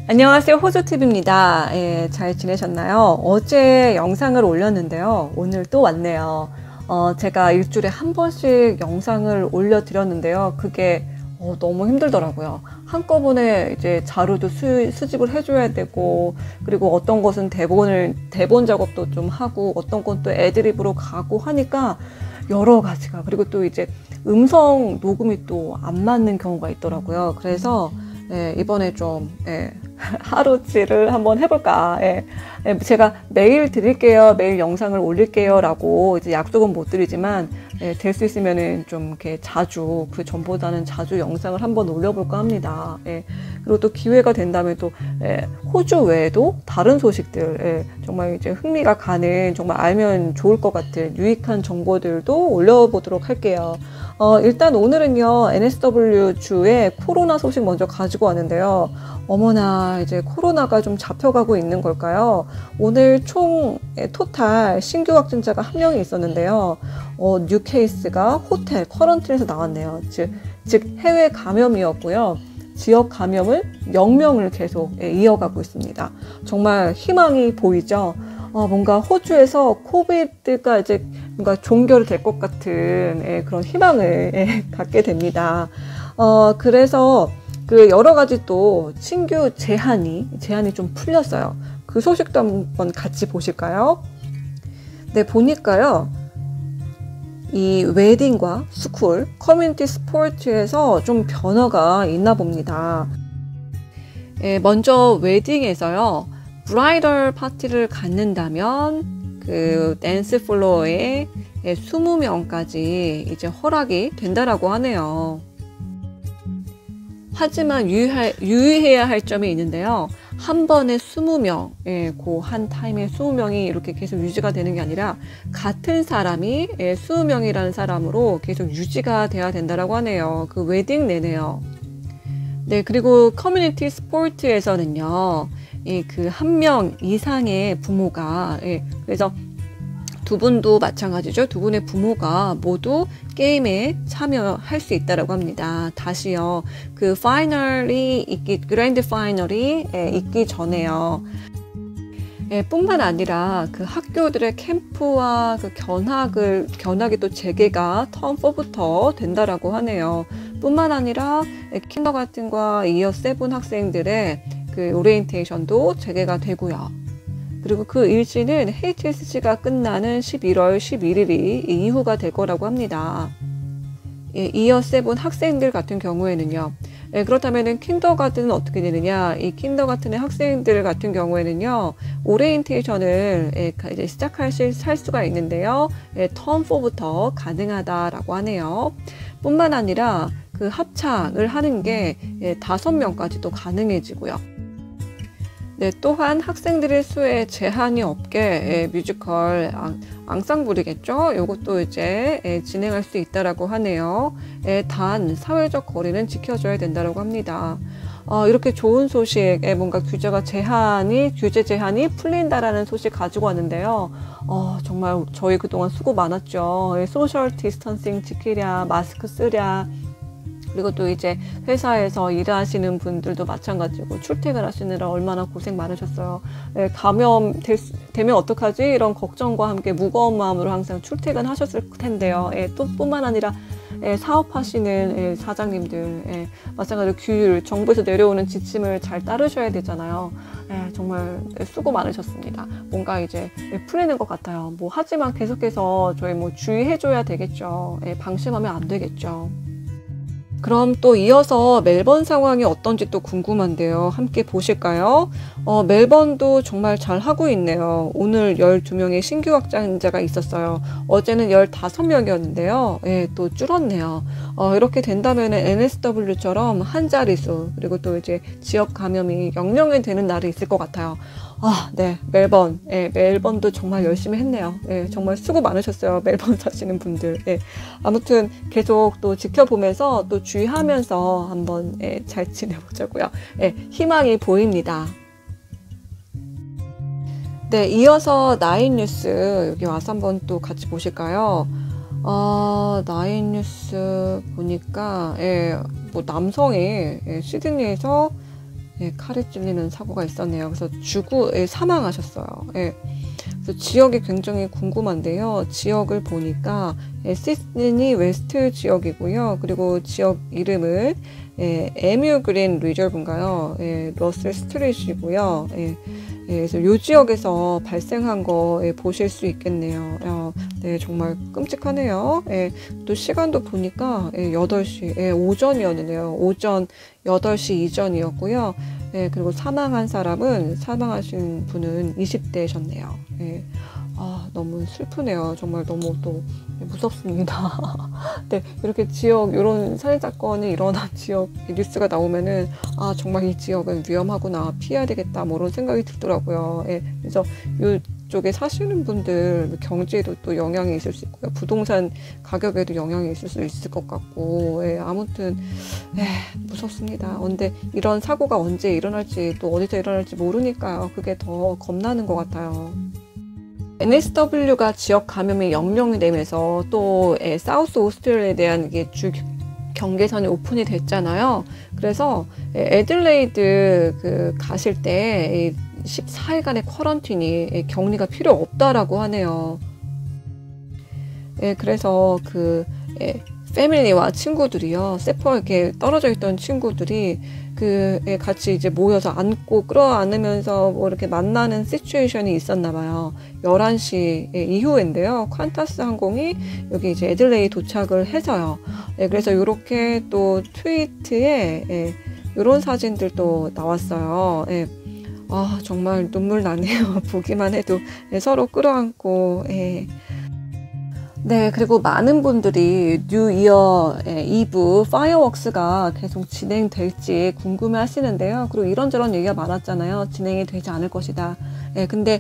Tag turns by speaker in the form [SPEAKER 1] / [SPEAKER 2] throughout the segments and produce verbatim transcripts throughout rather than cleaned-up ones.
[SPEAKER 1] 안녕하세요, 호주티비입니다. 예, 잘 지내셨나요? 어제 영상을 올렸는데요. 오늘 또 왔네요. 어, 제가 일주일에 한 번씩 영상을 올려드렸는데요. 그게 어, 너무 힘들더라고요. 한꺼번에 이제 자료도 수, 수집을 해줘야 되고, 그리고 어떤 것은 대본을, 대본 작업도 좀 하고, 어떤 건 또 애드립으로 가고 하니까 여러 가지가, 그리고 또 이제 음성 녹음이 또 안 맞는 경우가 있더라고요. 그래서 예, 이번에 좀 예, 하루치를 한번 해볼까. 예, 예, 제가 매일 드릴게요, 매일 영상을 올릴게요 라고 이제 약속은 못 드리지만 예, 될 수 있으면은 좀 이렇게 자주, 그 전보다는 자주 영상을 한번 올려볼까 합니다. 예, 그리고 또 기회가 된다면 또 예, 호주 외에도 다른 소식들, 예, 정말 이제 흥미가 가는, 정말 알면 좋을 것 같은 유익한 정보들도 올려보도록 할게요. 어, 일단 오늘은요, 엔에스더블유 주의 코로나 소식 먼저 가지고 왔는데요. 어머나, 이제 코로나가 좀 잡혀가고 있는 걸까요? 오늘 총 토탈 신규 확진자가 한 명이 있었는데요. 어, 뉴 케이스가 호텔 쿼런틴에서 나왔네요. 즉, 즉 해외 감염이었고요. 지역 감염은 영 명을 계속 이어가고 있습니다. 정말 희망이 보이죠? 어, 뭔가 호주에서 코비드가 이제 뭔가 종결될 것 같은 예, 그런 희망을 예, 갖게 됩니다. 어, 그래서 그 여러 가지 또 신규 제한이, 제한이 좀 풀렸어요. 그 소식도 한번 같이 보실까요? 네, 보니까요. 이 웨딩과 스쿨, 커뮤니티 스포츠에서 좀 변화가 있나 봅니다. 예, 먼저 웨딩에서요. 브라이덜 파티를 갖는다면 그 댄스 플로어에 이십 명까지 이제 허락이 된다라고 하네요. 하지만 유의할, 유의해야 할 점이 있는데요. 한 번에 이십 명, 예, 그 한 타임에 이십 명이 이렇게 계속 유지가 되는 게 아니라 같은 사람이 예, 이십 명이라는 사람으로 계속 유지가 돼야 된다라고 하네요. 그 웨딩 내내요. 네, 그리고 커뮤니티 스포츠에서는요. 이 그 한 명 이상의 부모가, 예, 그래서 두 분도 마찬가지죠. 두 분의 부모가 모두 게임에 참여할 수 있다라고 합니다. 다시요. 그 파이널이 있기, 그랜드 파이널이 예, 있기 전에요. 예, 뿐만 아니라 그 학교들의 캠프와 그 견학을, 견학이 또 재개가 텀 사부터 된다라고 하네요. 뿐만 아니라 예, 킨더가튼과 이어 세븐 학생들의 그 오리엔테이션도 재개가 되고요. 그리고 그 일시는 에이치에스씨가 끝나는 십일월 십일일이 이후가 될 거라고 합니다. 예, 이어 세븐 학생들 같은 경우에는요. 예, 그렇다면은 킨더가튼은 어떻게 되느냐? 이 킨더가튼의 학생들 같은 경우에는요. 오리엔테이션을 예, 이제 시작할 할 수가 있는데요. 예, 텀 사부터 가능하다라고 하네요. 뿐만 아니라 그 합창을 하는 게 예, 다섯 명까지도 가능해지고요. 네, 또한 학생들의 수에 제한이 없게 예, 뮤지컬 앙, 앙상블이겠죠? 이것도 이제 예, 진행할 수 있다라고 하네요. 예, 단 사회적 거리는 지켜줘야 된다라고 합니다. 어, 이렇게 좋은 소식, 예, 뭔가 규제가 제한이 규제 제한이 풀린다라는 소식 가지고 왔는데요. 어, 정말 저희 그동안 수고 많았죠. 예, 소셜 디스턴싱 지키랴, 마스크 쓰랴. 그리고 또 이제 회사에서 일하시는 분들도 마찬가지고 출퇴근 하시느라 얼마나 고생 많으셨어요. 예, 감염 될, 되면 어떡하지? 이런 걱정과 함께 무거운 마음으로 항상 출퇴근 하셨을 텐데요. 예, 또 뿐만 아니라 예, 사업하시는 예, 사장님들 예, 마찬가지로 규율, 정부에서 내려오는 지침을 잘 따르셔야 되잖아요. 예, 정말 수고 많으셨습니다. 뭔가 이제 예, 풀리는 것 같아요. 뭐 하지만 계속해서 저희 뭐 주의해줘야 되겠죠. 예, 방심하면 안 되겠죠. 그럼 또 이어서 멜번 상황이 어떤지 또 궁금한데요. 함께 보실까요? 어, 멜번도 정말 잘 하고 있네요. 오늘 열두 명의 신규 확진자가 있었어요. 어제는 열다섯 명이었는데요. 예, 또 줄었네요. 어, 이렇게 된다면 엔에스더블유처럼 한 자릿수, 그리고 또 이제 지역 감염이 영 명이 되는 날이 있을 것 같아요. 아, 네, 멜번. 예, 멜번도 정말 열심히 했네요. 예, 정말 수고 많으셨어요. 멜번 사시는 분들. 예, 아무튼 계속 또 지켜보면서 또 주의하면서 한번 예, 잘 지내보자고요. 예, 희망이 보입니다. 네, 이어서 나인뉴스 여기 와서 한번 또 같이 보실까요? 어, 나인뉴스 보니까 예, 뭐 남성이 예, 시드니에서 예, 칼에 찔리는 사고가 있었네요. 그래서 주구 예, 사망하셨어요. 예. 그래서 지역이 굉장히 궁금한데요. 지역을 보니까 예, 시드니 웨스트 지역이고요. 그리고 지역 이름은 예, 에뮤 그린 리저브인가요? 예, 러셀 스트릿이고요. 예, 예, 그래서 이 지역에서 발생한 거 예, 보실 수 있겠네요. 어, 네, 정말 끔찍하네요. 예, 또 시간도 보니까 예, 여덟 시 예, 오전이었네요. 오전 여덟 시 이전이었고요. 예, 그리고 사망한 사람은 사망하신 분은 이십 대셨네요. 예, 아, 너무 슬프네요. 정말 너무 또 무섭습니다. 네, 이렇게 지역, 이런 살인사건이 일어난 지역 뉴스가 나오면은, 아, 정말 이 지역은 위험하구나, 피해야 되겠다, 뭐 이런 생각이 들더라고요. 예, 그래서 이쪽에 사시는 분들 경제에도 또 영향이 있을 수 있고요. 부동산 가격에도 영향이 있을 수 있을 것 같고, 예, 아무튼, 에, 무섭습니다. 근데 이런 사고가 언제 일어날지, 또 어디서 일어날지 모르니까요. 그게 더 겁나는 것 같아요. 엔에스더블유가 지역 감염이 영명이 되면서 또 에, 사우스 오스트레일리아에 대한 이게 주 경계선이 오픈이 됐잖아요. 그래서 에, 애들레이드 그 가실 때 십사 일간의 쿼런틴이 격리가 필요 없다라고 하네요. 예, 그래서 그 예, 패밀리와 친구들이요, 세포에 떨어져 있던 친구들이 그 예, 같이 이제 모여서 안고 끌어안으면서 뭐 이렇게 만나는 시츄에이션이 있었나 봐요. 열한 시 이후인데요. 퀀타스 항공이 여기 이제 애들레이 도착을 해서요. 예, 그래서 이렇게 또 트위트에 예, 이런 사진들도 나왔어요. 예. 아, 정말 눈물 나네요. 보기만 해도 예, 서로 끌어안고. 예. 네, 그리고 많은 분들이 뉴 이어 이브 파이어웍스가 계속 진행될지 궁금해 하시는데요. 그리고 이런저런 얘기가 많았잖아요. 진행이 되지 않을 것이다. 예, 근데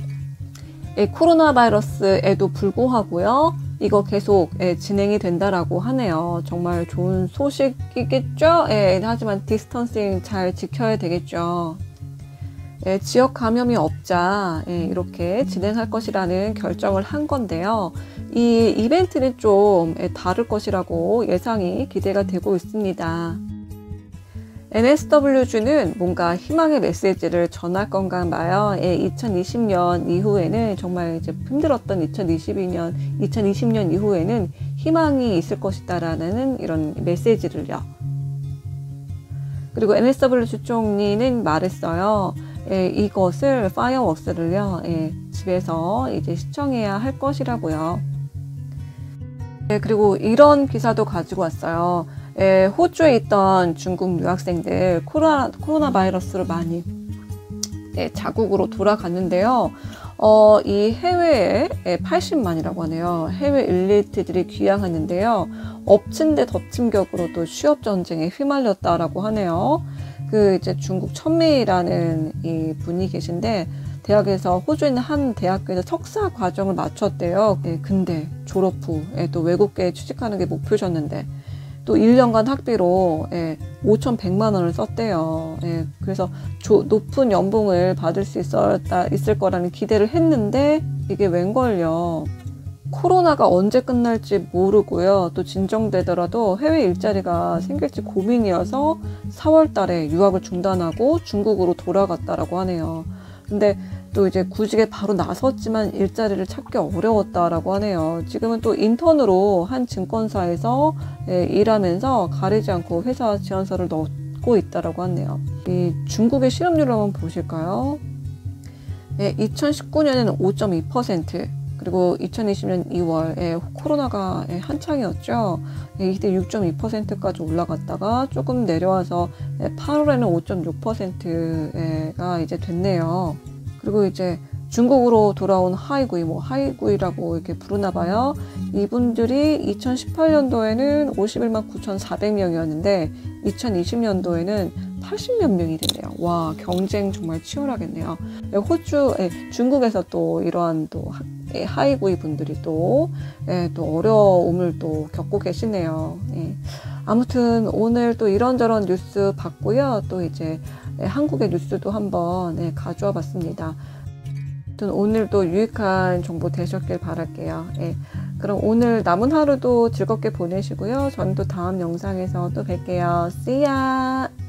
[SPEAKER 1] 예, 코로나 바이러스에도 불구하고요, 이거 계속 예, 진행이 된다라고 하네요. 정말 좋은 소식이겠죠? 예, 하지만 디스턴싱 잘 지켜야 되겠죠. 예, 지역 감염이 없자 예, 이렇게 진행할 것이라는 결정을 한 건데요. 이 이벤트는 좀 예, 다를 것이라고 예상이 기대가 되고 있습니다. 엔에스더블유주는 뭔가 희망의 메시지를 전할 건가 봐요. 예, 이천이십 년 이후에는 정말 이제 힘들었던 이천이십이 년, 이천이십 년 이후에는 희망이 있을 것이다라는 이런 메시지를요. 그리고 엔에스더블유주 총리는 말했어요. 예, 이것을 파이어웍스를요, 예, 집에서 이제 시청해야 할 것이라고요. 예, 그리고 이런 기사도 가지고 왔어요. 예, 호주에 있던 중국 유학생들 코로나, 코로나 바이러스로 많이 예, 자국으로 돌아갔는데요. 어, 이 해외에 예, 팔십만이라고 하네요. 해외 엘리트들이 귀향하는데요. 엎친 데 덮친 격으로 또 취업 전쟁에 휘말렸다라고 하네요. 그 이제 중국 천메이라는 이 분이 계신데, 대학에서 호주에 있는 한 대학교에서 석사 과정을 마쳤대요. 예, 근데 졸업 후 예, 또 외국계에 취직하는 게 목표셨는데 또 일 년간 학비로 예, 오천백만 원을 썼대요. 예, 그래서 조, 높은 연봉을 받을 수 있었다, 있을 거라는 기대를 했는데 이게 웬걸요. 코로나가 언제 끝날지 모르고요. 또 진정되더라도 해외 일자리가 생길지 고민이어서 사월 달에 유학을 중단하고 중국으로 돌아갔다라고 하네요. 근데 또 이제 구직에 바로 나섰지만 일자리를 찾기 어려웠다라고 하네요. 지금은 또 인턴으로 한 증권사에서 예, 일하면서 가리지 않고 회사 지원서를 넣고 있다라고 하네요. 이 중국의 실업률을 한번 보실까요? 예, 이천십구 년에는 오 점 이 퍼센트, 그리고 이천이십 년 이월 예, 코로나가 예, 한창이었죠. 예, 이때 육 점 이 퍼센트까지 올라갔다가 조금 내려와서 예, 팔월에는 오 점 육 퍼센트가 이제 됐네요. 그리고 이제 중국으로 돌아온 하이구이, 뭐 하이구이라고 이렇게 부르나 봐요. 이분들이 이천십팔 년도에는 오십일만 구천사백 명이었는데 이천이십 년도에는 팔십몇 명이 됐네요. 와, 경쟁 정말 치열하겠네요. 호주, 예, 중국에서 또 이러한 또 예, 하이구이 분들이 또, 예, 또 어려움을 또 겪고 계시네요. 예. 아무튼 오늘 또 이런저런 뉴스 봤고요. 또 이제 예, 한국의 뉴스도 한번 예, 가져와 봤습니다. 아무튼 오늘도 유익한 정보 되셨길 바랄게요. 예. 그럼 오늘 남은 하루도 즐겁게 보내시고요. 저는 또 다음 영상에서 또 뵐게요. See ya!